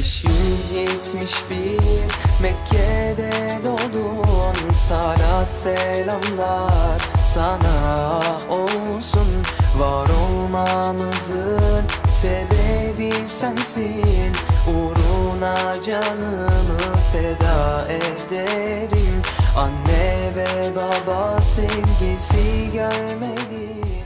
571 Mekke'de doğdun, salat selamlar sana olsun. Var olmamızın sebebi sensin, uğruna canımı feda ederim. Anne ve baba sevgisi görmedim.